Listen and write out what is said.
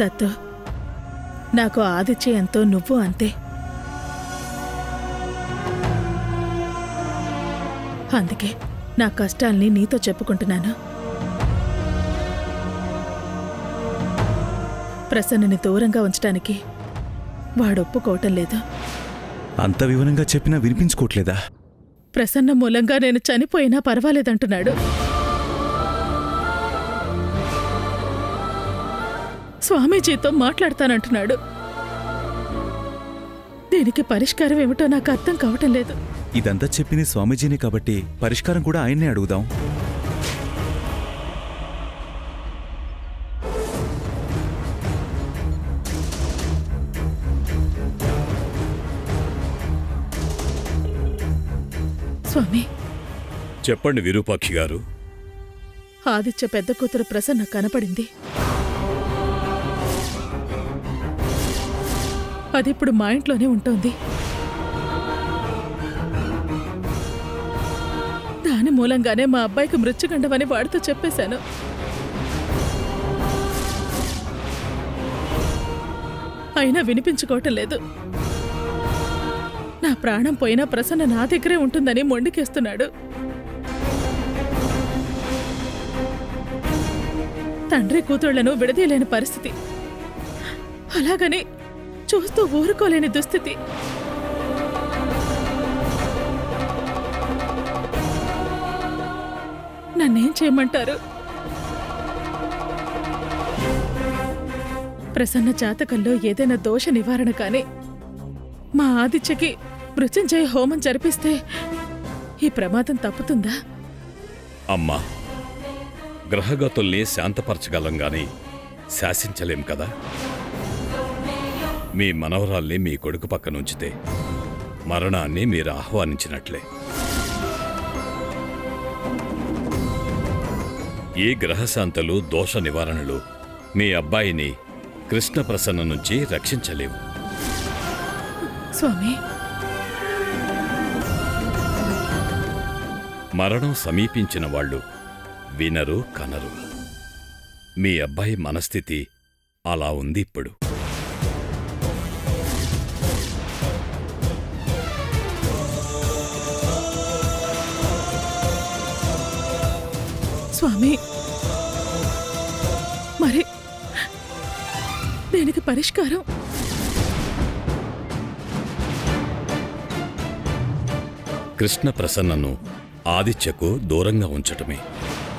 దత్తు, నాకు ఆదిత్య ఎంతో, నువ్వు అంతే. అందుకే నా కష్టాల్ని నీతో చెప్పుకుంటున్నాను. ప్రసన్నని దూరంగా ఉంచడానికి వాడొప్పుకోవటం లేదు. అంత వివరంగా చెప్పినా వినిపించుకోవట్లేదా? ప్రసన్న మూలంగా నేను చనిపోయినా పర్వాలేదంటున్నాడు. స్వామీజీతో మాట్లాడతానంటున్నాడు. దీనికి పరిష్కారం ఏమిటో నాకు అర్థం కావటం లేదు. ఇదంతా చెప్పింది స్వామీజీనే కాబట్టి పరిష్కారం కూడా ఆయన్నే అడుగుదాం. స్వామి, చెప్పండి విరూపాక్షి గారు. ఆదిత్య పెద్ద కూతురు ప్రసన్న కనపడింది. అదిప్పుడు మా ఇంట్లోనే ఉంటోంది. దాని మూలంగానే మా అబ్బాయికి మృత్యుగండమని వాడితో చెప్పేశాను. అయినా వినిపించుకోవటం లేదు. నా ప్రాణం పోయినా ప్రసన్న నా దగ్గరే ఉంటుందని మొండికేస్తున్నాడు. తండ్రి కూతుళ్లను విడదీయలేని పరిస్థితి. అలాగని చూస్తూ ఊరుకోలేని దుస్థితి. నన్నేం చేయమంటారు? ప్రసన్న జాతకంలో ఏదైనా దోష నివారణ కానీ మా ఆదిత్యకి మృత్యుంజయ హోమం జరిపిస్తే ఈ ప్రమాదం తప్పుతుందా? అమ్మా, గ్రహగతుల్ని శాంతపరచగలం గాని శాసించలేం కదా. మీ మనవరాల్ని మీ కొడుకు పక్కనుంచితే మరణాన్ని మీరు ఆహ్వానించినట్లే. ఈ గ్రహశాంతలు, దోష నివారణలు మీ అబ్బాయిని కృష్ణ ప్రసన్న నుంచి రక్షించలేవు. స్వామి, మరణం సమీపించిన వాళ్ళు వినరు, కనరు. మీ అబ్బాయి మనస్థితి అలా ఉంది ఇప్పుడు. స్వామి, మరి దీనికి పరిష్కారం? కృష్ణ ప్రసన్నను ఆదిత్యకు దూరంగా ఉంచటమే.